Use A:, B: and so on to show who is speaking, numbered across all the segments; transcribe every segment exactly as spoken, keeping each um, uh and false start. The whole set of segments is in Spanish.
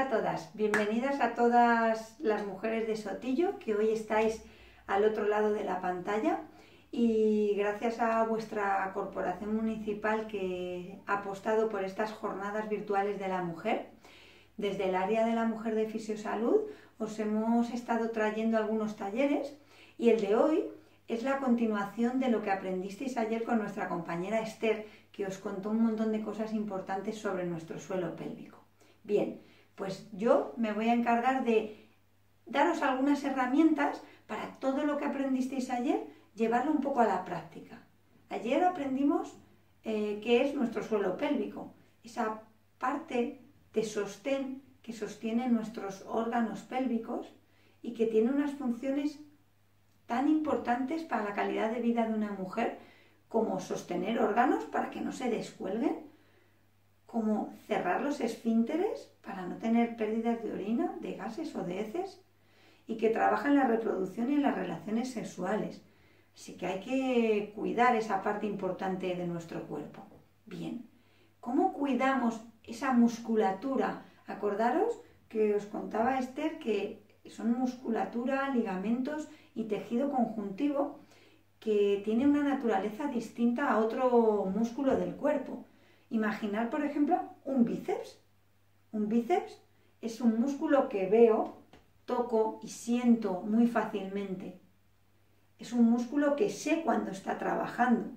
A: todas, bienvenidas a todas las mujeres de Sotillo que hoy estáis al otro lado de la pantalla y gracias a vuestra corporación municipal que ha apostado por estas jornadas virtuales de la mujer. Desde el área de la mujer de Fisiosalud os hemos estado trayendo algunos talleres y el de hoy es la continuación de lo que aprendisteis ayer con nuestra compañera Esther, que os contó un montón de cosas importantes sobre nuestro suelo pélvico. Bien, pues yo me voy a encargar de daros algunas herramientas para todo lo que aprendisteis ayer, llevarlo un poco a la práctica. Ayer aprendimos eh, qué es nuestro suelo pélvico, esa parte de sostén que sostiene nuestros órganos pélvicos y que tiene unas funciones tan importantes para la calidad de vida de una mujer como sostener órganos para que no se descuelguen, como cerrar los esfínteres para no tener pérdidas de orina, de gases o de heces, y que trabaja en la reproducción y en las relaciones sexuales. Así que hay que cuidar esa parte importante de nuestro cuerpo. Bien, ¿cómo cuidamos esa musculatura? Acordaros que os contaba Esther que son musculatura, ligamentos y tejido conjuntivo que tiene una naturaleza distinta a otro músculo del cuerpo. Imaginar, por ejemplo, un bíceps. Un bíceps es un músculo que veo, toco y siento muy fácilmente. Es un músculo que sé cuando está trabajando.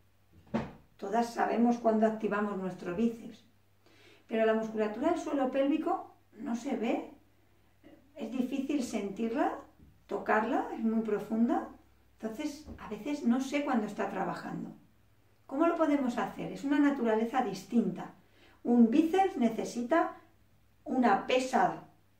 A: Todas sabemos cuando activamos nuestro bíceps. Pero la musculatura del suelo pélvico no se ve. Es difícil sentirla, tocarla, es muy profunda. Entonces, a veces no sé cuándo está trabajando. ¿Cómo lo podemos hacer? Es una naturaleza distinta. Un bíceps necesita una pesa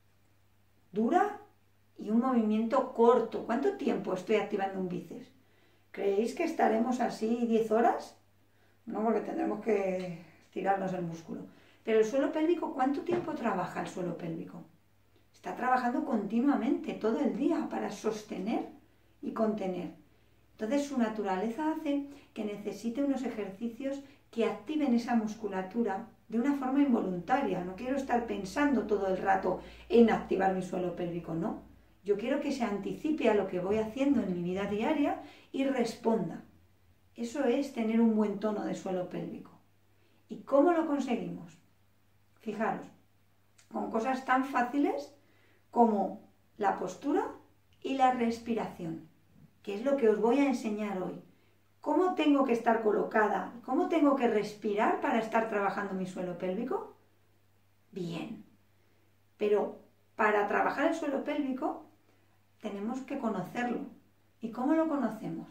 A: dura y un movimiento corto. ¿Cuánto tiempo estoy activando un bíceps? ¿Creéis que estaremos así diez horas? No, porque tendremos que estirarnos el músculo. Pero el suelo pélvico, ¿cuánto tiempo trabaja el suelo pélvico? Está trabajando continuamente, todo el día, para sostener y contener. Entonces su naturaleza hace que necesite unos ejercicios que activen esa musculatura de una forma involuntaria. No quiero estar pensando todo el rato en activar mi suelo pélvico, no. Yo quiero que se anticipe a lo que voy haciendo en mi vida diaria y responda. Eso es tener un buen tono de suelo pélvico. ¿Y cómo lo conseguimos? Fijaros, con cosas tan fáciles como la postura y la respiración, que es lo que os voy a enseñar hoy. ¿Cómo tengo que estar colocada? ¿Cómo tengo que respirar para estar trabajando mi suelo pélvico? Bien, pero para trabajar el suelo pélvico tenemos que conocerlo. ¿Y cómo lo conocemos?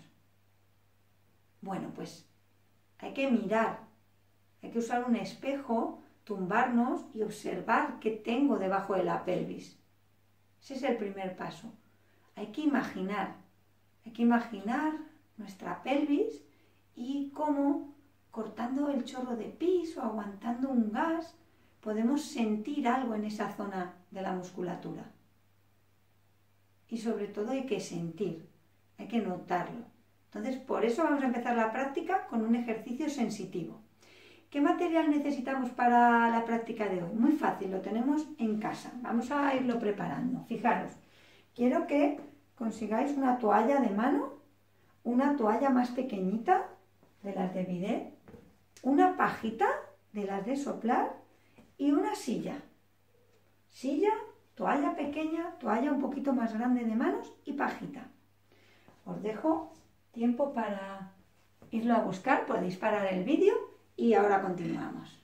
A: Bueno, pues hay que mirar, hay que usar un espejo, tumbarnos y observar qué tengo debajo de la pelvis. Ese es el primer paso. Hay que imaginar. Hay que imaginar nuestra pelvis y cómo, cortando el chorro de pis o aguantando un gas, podemos sentir algo en esa zona de la musculatura. Y sobre todo hay que sentir, hay que notarlo. Entonces, por eso vamos a empezar la práctica con un ejercicio sensitivo. ¿Qué material necesitamos para la práctica de hoy? Muy fácil, lo tenemos en casa. Vamos a irlo preparando. Fijaros, quiero que consigáis una toalla de mano, una toalla más pequeñita de las de bidet, una pajita de las de soplar y una silla. Silla, toalla pequeña, toalla un poquito más grande de manos y pajita. Os dejo tiempo para irlo a buscar, podéis parar el vídeo y ahora continuamos.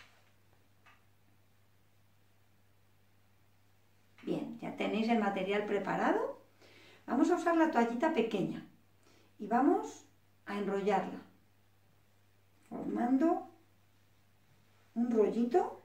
A: Bien, ya tenéis el material preparado. Vamos a usar la toallita pequeña y vamos a enrollarla, formando un rollito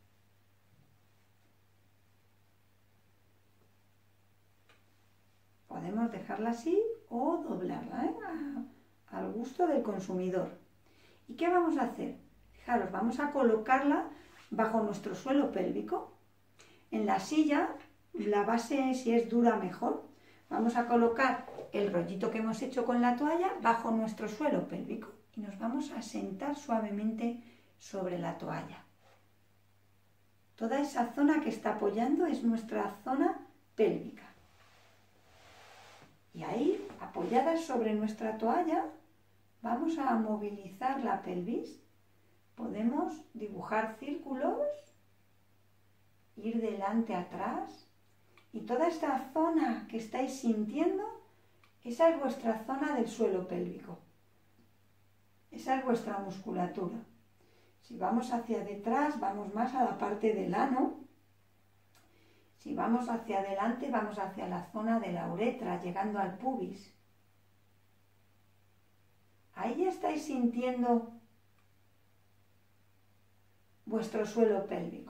A: podemos dejarla así o doblarla, ¿eh? a, al gusto del consumidor. ¿Y qué vamos a hacer? Fijaros, vamos a colocarla bajo nuestro suelo pélvico. En la silla, la base si es dura mejor. Vamos a colocar el rollito que hemos hecho con la toalla bajo nuestro suelo pélvico y nos vamos a sentar suavemente sobre la toalla. Toda esa zona que está apoyando es nuestra zona pélvica. Y ahí, apoyadas sobre nuestra toalla, vamos a movilizar la pelvis. Podemos dibujar círculos, ir delante, atrás. Y toda esta zona que estáis sintiendo, esa es vuestra zona del suelo pélvico. Esa es vuestra musculatura. Si vamos hacia detrás, vamos más a la parte del ano. Si vamos hacia adelante, vamos hacia la zona de la uretra, llegando al pubis. Ahí ya estáis sintiendo vuestro suelo pélvico.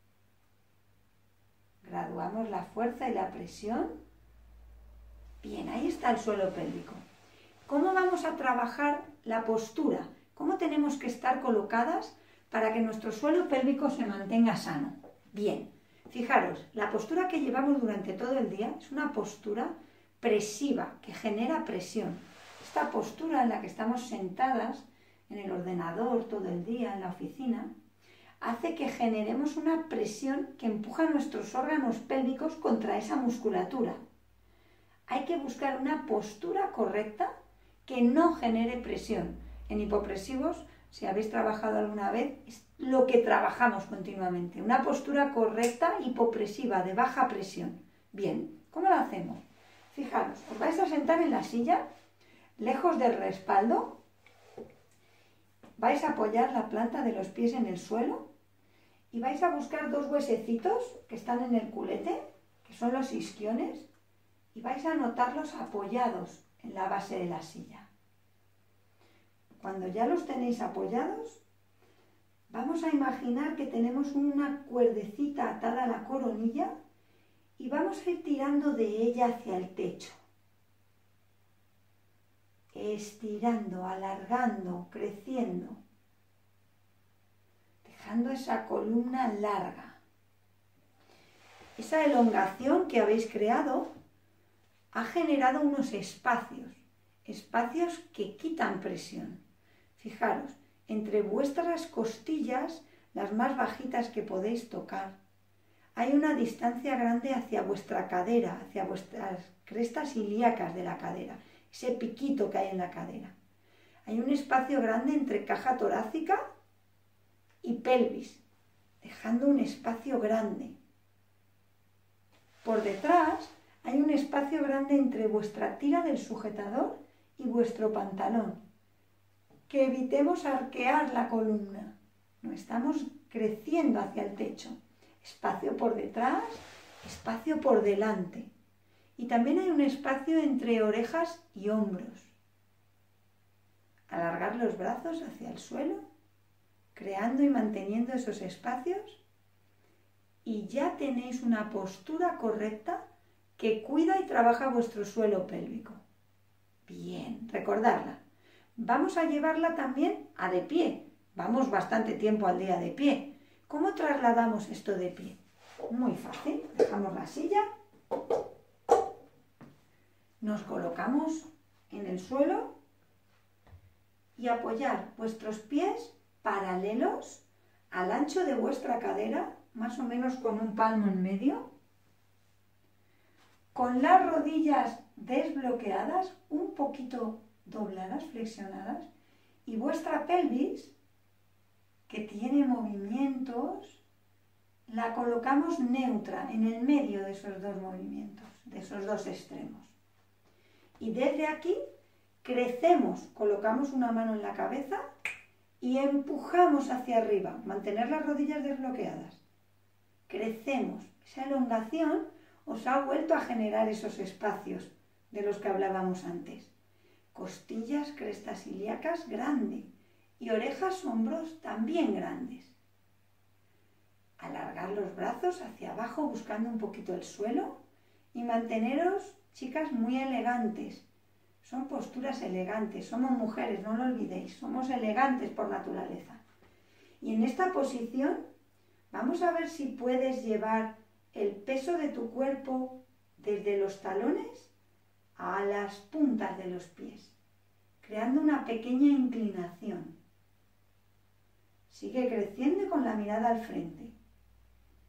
A: Graduamos la fuerza y la presión. Bien, ahí está el suelo pélvico. ¿Cómo vamos a trabajar la postura? ¿Cómo tenemos que estar colocadas para que nuestro suelo pélvico se mantenga sano? Bien, fijaros, la postura que llevamos durante todo el día es una postura presiva, que genera presión. Esta postura en la que estamos sentadas en el ordenador todo el día, en la oficina, hace que generemos una presión que empuja nuestros órganos pélvicos contra esa musculatura. Hay que buscar una postura correcta que no genere presión. En hipopresivos, si habéis trabajado alguna vez, es lo que trabajamos continuamente. Una postura correcta hipopresiva, de baja presión. Bien, ¿cómo lo hacemos? Fijaros, os vais a sentar en la silla, lejos del respaldo. Vais a apoyar la planta de los pies en el suelo y vais a buscar dos huesecitos que están en el culete, que son los isquiones, y vais a notarlos apoyados en la base de la silla. Cuando ya los tenéis apoyados, vamos a imaginar que tenemos una cuerdecita atada a la coronilla y vamos a ir tirando de ella hacia el techo. Estirando, alargando, creciendo, dejando esa columna larga. Esa elongación que habéis creado ha generado unos espacios, espacios que quitan presión. Fijaros, entre vuestras costillas, las más bajitas que podéis tocar, hay una distancia grande hacia vuestra cadera, hacia vuestras crestas ilíacas de la cadera, ese piquito que hay en la cadera. Hay un espacio grande entre caja torácica y pelvis, dejando un espacio grande. Por detrás hay un espacio grande entre vuestra tira del sujetador y vuestro pantalón. Que evitemos arquear la columna. No estamos creciendo hacia el techo. Espacio por detrás, espacio por delante. Y también hay un espacio entre orejas y hombros. Alargar los brazos hacia el suelo, creando y manteniendo esos espacios. Y ya tenéis una postura correcta que cuida y trabaja vuestro suelo pélvico. Bien, recordarla. Vamos a llevarla también a de pie. Vamos bastante tiempo al día de pie. ¿Cómo trasladamos esto de pie? Muy fácil. Dejamos la silla. Nos colocamos en el suelo y apoyar vuestros pies paralelos al ancho de vuestra cadera, más o menos con un palmo en medio. Con las rodillas desbloqueadas, un poquito dobladas, flexionadas, y vuestra pelvis, que tiene movimientos, la colocamos neutra en el medio de esos dos movimientos, de esos dos extremos. Y desde aquí crecemos, colocamos una mano en la cabeza y empujamos hacia arriba, mantener las rodillas desbloqueadas. Crecemos, esa elongación os ha vuelto a generar esos espacios de los que hablábamos antes. Costillas, crestas ilíacas grande y orejas, hombros también grandes. Alargar los brazos hacia abajo buscando un poquito el suelo y manteneros, chicas, muy elegantes. Son posturas elegantes, somos mujeres, no lo olvidéis, somos elegantes por naturaleza. Y en esta posición vamos a ver si puedes llevar el peso de tu cuerpo desde los talones a las puntas de los pies, creando una pequeña inclinación. Sigue creciendo con la mirada al frente.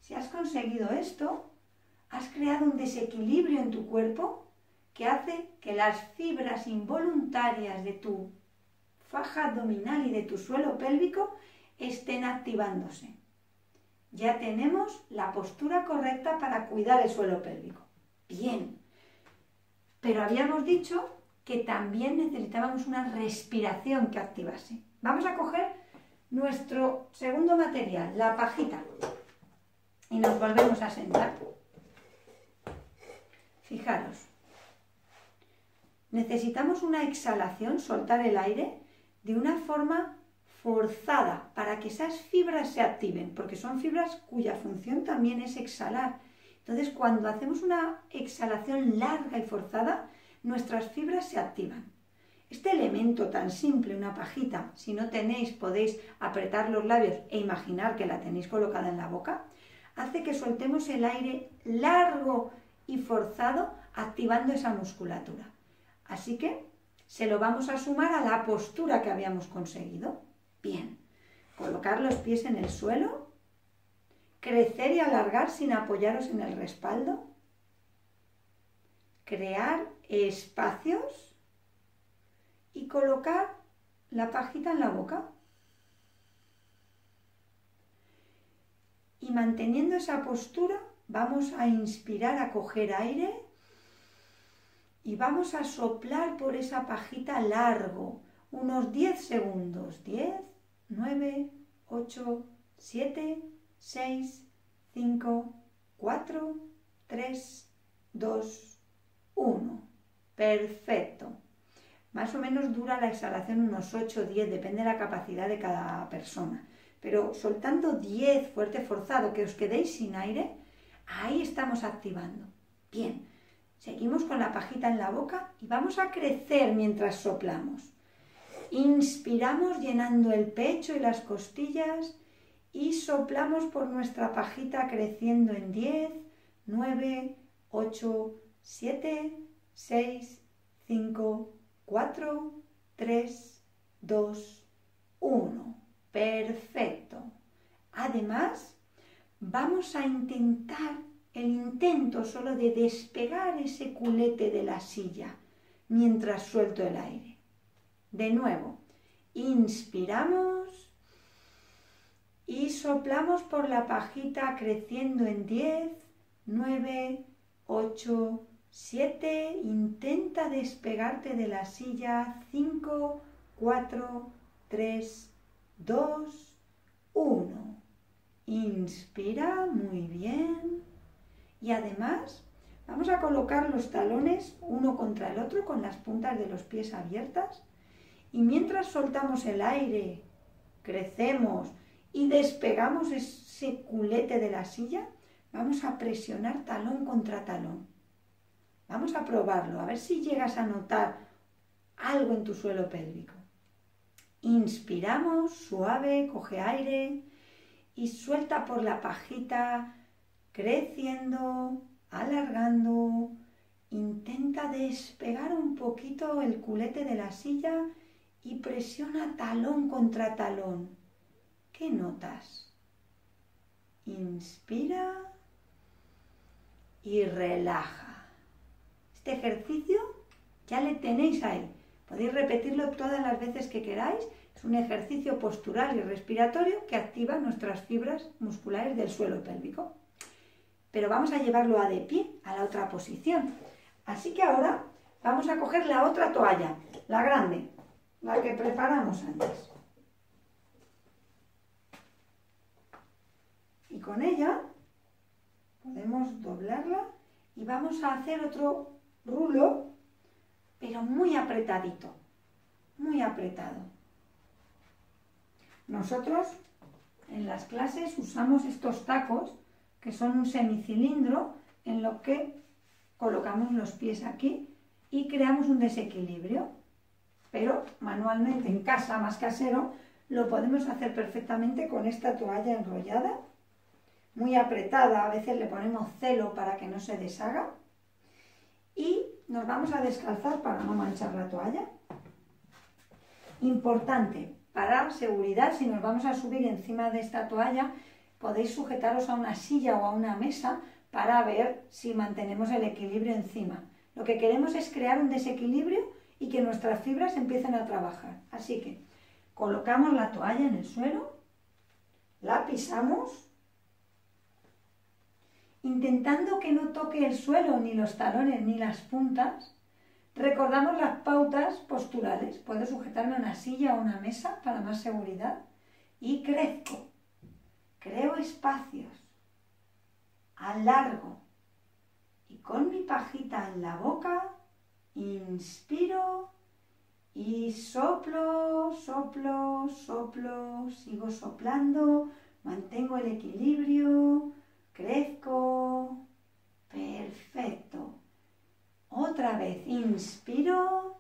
A: Si has conseguido esto, has creado un desequilibrio en tu cuerpo que hace que las fibras involuntarias de tu faja abdominal y de tu suelo pélvico estén activándose. Ya tenemos la postura correcta para cuidar el suelo pélvico. Bien, pero habíamos dicho que también necesitábamos una respiración que activase. Vamos a coger nuestro segundo material, la pajita, y nos volvemos a sentar. Fijaros, necesitamos una exhalación, soltar el aire, de una forma forzada para que esas fibras se activen, porque son fibras cuya función también es exhalar. Entonces, cuando hacemos una exhalación larga y forzada, nuestras fibras se activan. Este elemento tan simple, una pajita, si no tenéis, podéis apretar los labios e imaginar que la tenéis colocada en la boca, hace que soltemos el aire largo y forzado, activando esa musculatura. Así que se lo vamos a sumar a la postura que habíamos conseguido. Bien, colocar los pies en el suelo, crecer y alargar sin apoyaros en el respaldo, crear espacios y colocar la pajita en la boca. Y manteniendo esa postura, vamos a inspirar, a coger aire y vamos a soplar por esa pajita largo, unos diez segundos. diez, nueve, ocho, siete, seis, cinco, cuatro, tres, dos, uno. Perfecto. Más o menos dura la exhalación unos ocho o diez, depende de la capacidad de cada persona. Pero soltando diez, fuerte, forzado, que os quedéis sin aire, ahí estamos activando. Bien, seguimos con la pajita en la boca y vamos a crecer mientras soplamos. Inspiramos llenando el pecho y las costillas y soplamos por nuestra pajita creciendo en diez, nueve, ocho, siete, seis, cinco, cuatro, tres, dos, uno. Perfecto. Además, vamos a intentar el intento solo de despegar ese culete de la silla mientras suelto el aire. De nuevo, inspiramos y soplamos por la pajita creciendo en diez, nueve, ocho, siete. Intenta despegarte de la silla. cinco, cuatro, tres, dos, uno. Inspira, muy bien. Y además vamos a colocar los talones uno contra el otro con las puntas de los pies abiertas. Y mientras soltamos el aire, crecemos y despegamos ese culete de la silla, vamos a presionar talón contra talón. Vamos a probarlo, a ver si llegas a notar algo en tu suelo pélvico. Inspiramos, suave, coge aire y suelta por la pajita, creciendo, alargando. Intenta despegar un poquito el culete de la silla y presiona talón contra talón. ¿Qué notas? Inspira y relaja. Este ejercicio ya le tenéis ahí. Podéis repetirlo todas las veces que queráis. Es un ejercicio postural y respiratorio que activa nuestras fibras musculares del suelo pélvico. Pero vamos a llevarlo a de pie, a la otra posición. Así que ahora vamos a coger la otra toalla, la grande, la que preparamos antes. Y con ella podemos doblarla y vamos a hacer otro rulo, pero muy apretadito, muy apretado. Nosotros en las clases usamos estos tacos, que son un semicilindro en lo que colocamos los pies aquí y creamos un desequilibrio. Pero manualmente, en casa, más casero, lo podemos hacer perfectamente con esta toalla enrollada, muy apretada. A veces le ponemos celo para que no se deshaga. Y nos vamos a descalzar para no manchar la toalla. Importante, para seguridad, si nos vamos a subir encima de esta toalla, podéis sujetaros a una silla o a una mesa para ver si mantenemos el equilibrio encima. Lo que queremos es crear un desequilibrio y que nuestras fibras empiecen a trabajar. Así que colocamos la toalla en el suelo, la pisamos, intentando que no toque el suelo, ni los talones, ni las puntas. Recordamos las pautas posturales. Puedo sujetarme a una silla o una mesa para más seguridad. Y crezco. Creo espacios. Alargo. Y con mi pajita en la boca, inspiro y soplo, soplo, soplo. Sigo soplando. Mantengo el equilibrio. Crezco. Perfecto. Otra vez, inspiro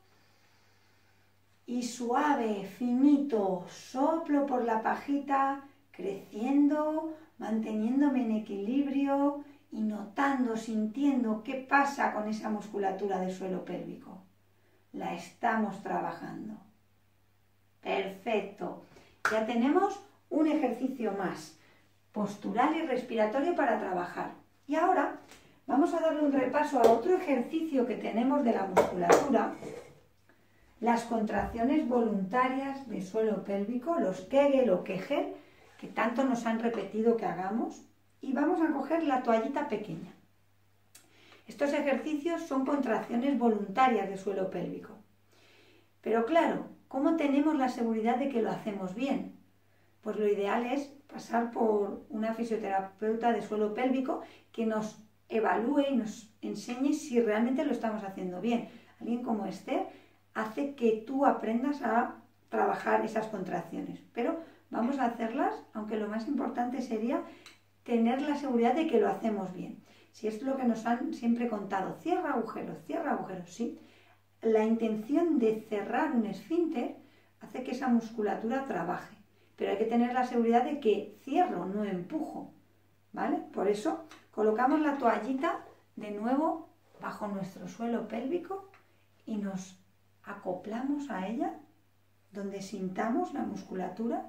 A: y suave, finito, soplo por la pajita, creciendo, manteniéndome en equilibrio y notando, sintiendo qué pasa con esa musculatura del suelo pélvico. La estamos trabajando. Perfecto. Ya tenemos un ejercicio más, postural y respiratorio para trabajar. Y ahora vamos a darle un repaso a otro ejercicio que tenemos de la musculatura, las contracciones voluntarias del suelo pélvico, los Kegel o Kegel, que tanto nos han repetido que hagamos, y vamos a coger la toallita pequeña. Estos ejercicios son contracciones voluntarias del suelo pélvico. Pero claro, ¿cómo tenemos la seguridad de que lo hacemos bien? Pues lo ideal es pasar por una fisioterapeuta de suelo pélvico que nos evalúe y nos enseñe si realmente lo estamos haciendo bien. Alguien como Esther hace que tú aprendas a trabajar esas contracciones, pero vamos a hacerlas, aunque lo más importante sería tener la seguridad de que lo hacemos bien. Si es lo que nos han siempre contado, cierra agujeros, cierra agujeros, sí. La intención de cerrar un esfínter hace que esa musculatura trabaje, pero hay que tener la seguridad de que cierro, no empujo, ¿vale? Por eso colocamos la toallita de nuevo bajo nuestro suelo pélvico y nos acoplamos a ella, donde sintamos la musculatura,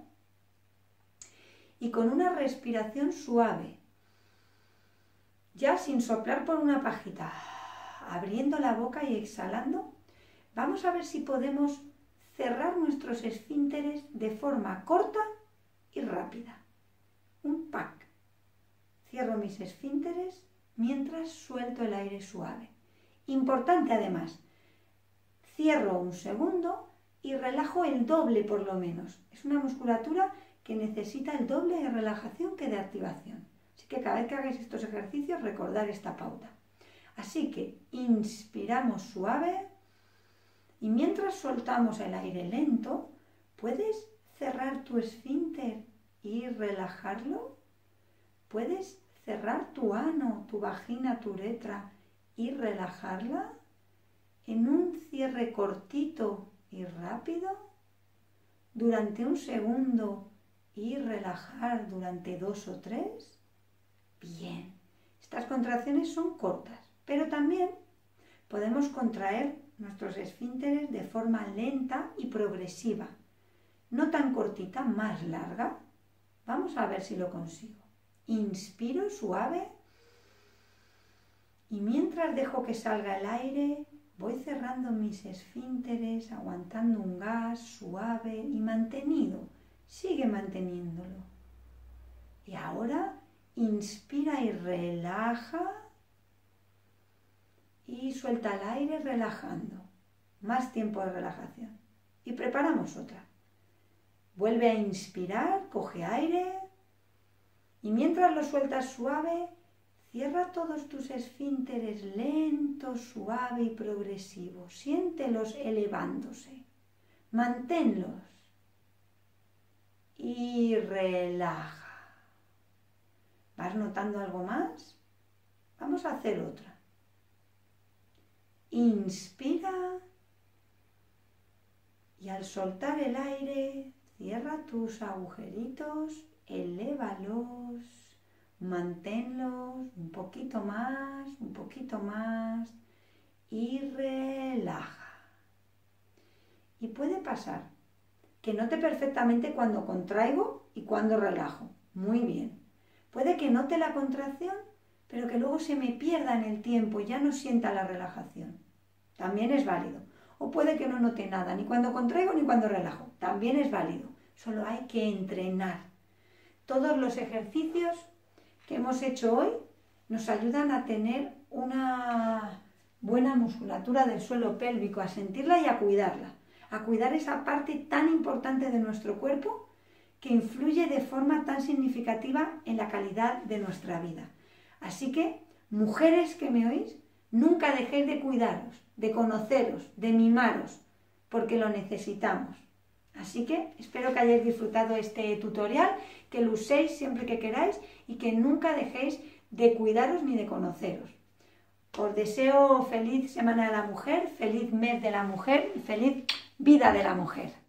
A: y con una respiración suave, ya sin soplar por una pajita, abriendo la boca y exhalando, vamos a ver si podemos cerrar nuestros esfínteres de forma corta y rápida. Un pack. Cierro mis esfínteres mientras suelto el aire suave. Importante además, cierro un segundo y relajo el doble por lo menos. Es una musculatura que necesita el doble de relajación que de activación. Así que cada vez que hagáis estos ejercicios, recordar esta pauta. Así que inspiramos suave y mientras soltamos el aire lento, ¿puedes cerrar tu esfínter y relajarlo? ¿Puedes cerrar tu ano, tu vagina, tu uretra y relajarla en un cierre cortito y rápido durante un segundo y relajar durante dos o tres? Bien, estas contracciones son cortas, pero también podemos contraer nuestros esfínteres de forma lenta y progresiva, no tan cortita, más larga. Vamos a ver si lo consigo. Inspiro suave y mientras dejo que salga el aire, voy cerrando mis esfínteres, aguantando un gas suave y mantenido. Sigue manteniéndolo. Y ahora inspira y relaja y suelta el aire relajando. Más tiempo de relajación. Y preparamos otra. Vuelve a inspirar, coge aire y mientras lo sueltas suave, cierra todos tus esfínteres lento, suave y progresivo. Siéntelos elevándose. Manténlos. Y relaja. ¿Vas notando algo más? Vamos a hacer otra. Inspira y al soltar el aire, cierra tus agujeritos, elévalos, manténlos un poquito más, un poquito más y relaja. Y puede pasar que note perfectamente cuando contraigo y cuando relajo. Muy bien. Puede que note la contracción, pero que luego se me pierda en el tiempo y ya no sienta la relajación. También es válido. O puede que no note nada, ni cuando contraigo ni cuando relajo. También es válido. Solo hay que entrenar. Todos los ejercicios que hemos hecho hoy nos ayudan a tener una buena musculatura del suelo pélvico, a sentirla y a cuidarla. A cuidar esa parte tan importante de nuestro cuerpo que influye de forma tan significativa en la calidad de nuestra vida. Así que, mujeres que me oís, nunca dejéis de cuidaros, de conoceros, de mimaros, porque lo necesitamos. Así que espero que hayáis disfrutado este tutorial, que lo uséis siempre que queráis y que nunca dejéis de cuidaros ni de conoceros. Os deseo feliz Semana de la Mujer, feliz mes de la mujer y feliz vida de la mujer.